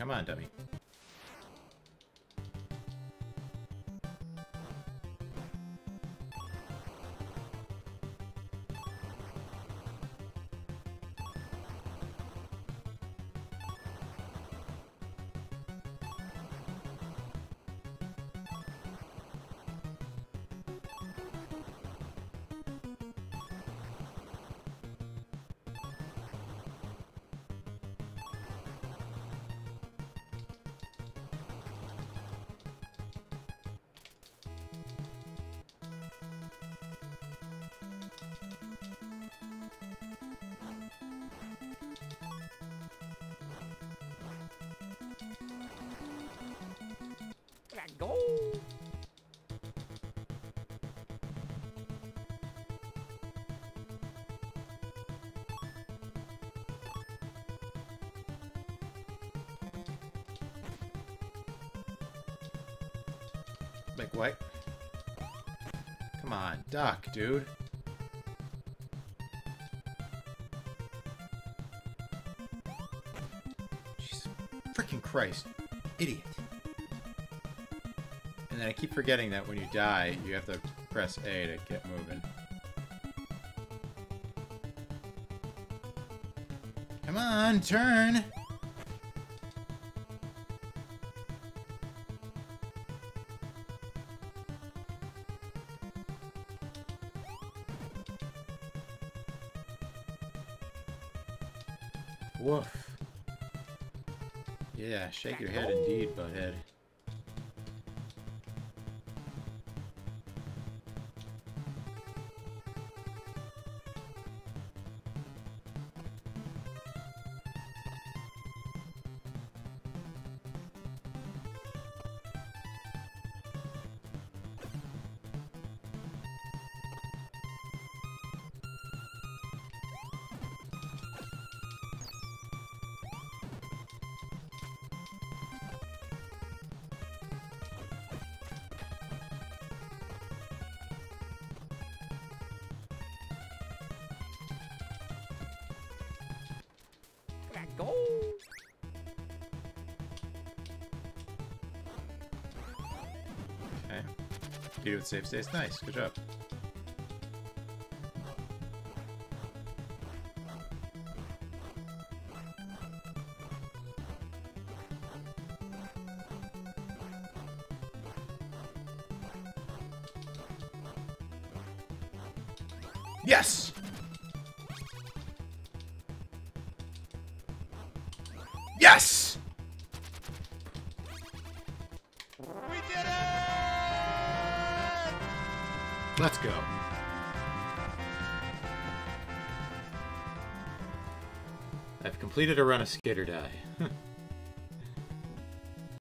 Come on, dummy. Go. Like what? Come on, duck, dude. Jesus freaking Christ. Idiot. And then I keep forgetting that when you die, you have to press A to get moving. Come on, turn! Woof. Yeah, shake your head indeed, butthead. Go. Okay. You with save states. Nice. Good job. Yes! Yes! We did it! Let's go. I've completed a run of Skate or Die.